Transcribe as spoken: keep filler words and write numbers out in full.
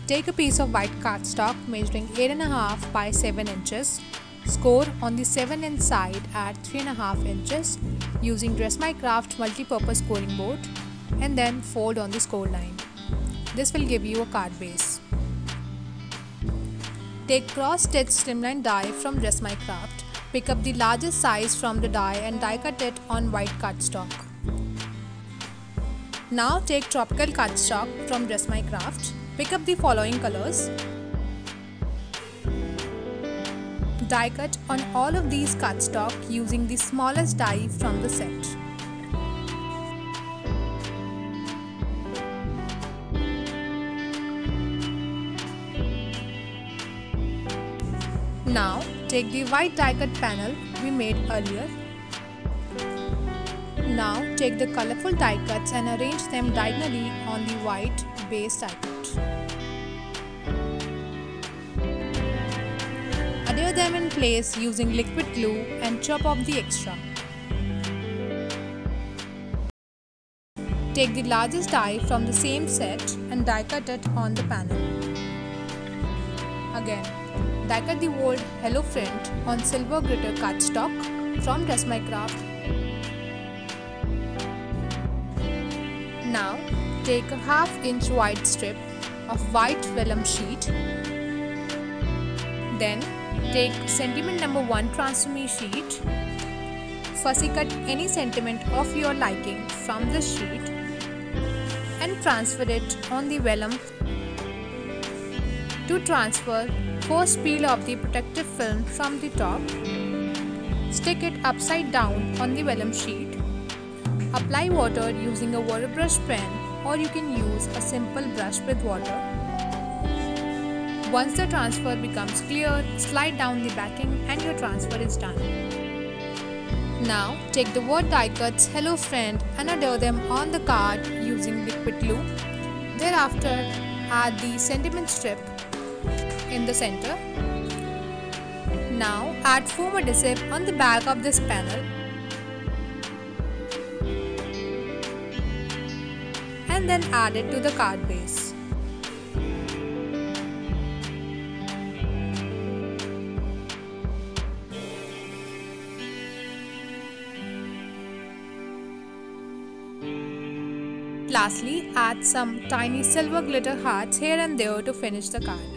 Take a piece of white cardstock measuring eight point five by seven inches. Score on the seven inch side at three point five inches using Dress My Craft multi-purpose scoring board, and then fold on the score line. This will give you a card base. Take cross-stitch slimline die from Dress My Craft. Pick up the largest size from the die and die cut it on white cardstock. Now take tropical cardstock from Dress My Craft. Pick up the following colors. Die cut on all of these cardstock using the smallest die from the set. Now take the white die cut panel we made earlier. Now take the colorful die cuts and arrange them diagonally on the white base die cut. Adhere them in place using liquid glue and chop off the extra. Take the largest die from the same set and die cut it on the panel. Again, die cut the word Hello Friend on silver glitter cardstock from Dress My Craft. Now take a half inch wide strip of white vellum sheet. Then take sentiment number one transfer sheet. Fussy cut any sentiment of your liking from this sheet and transfer it on the vellum. To transfer, first peel off the protective film from the top. Stick it upside down on the vellum sheet. Apply water using a water brush pen, or you can use a simple brush with water. Once the transfer becomes clear, slide down the backing and your transfer is done. Now take the word die cuts Hello Friend and adhere them on the card using liquid glue. Thereafter, add the sentiment strip in the center. Now add foam adhesive on the back of this panel and then add it to the card base. Lastly, add some tiny silver glitter hearts here and there to finish the card.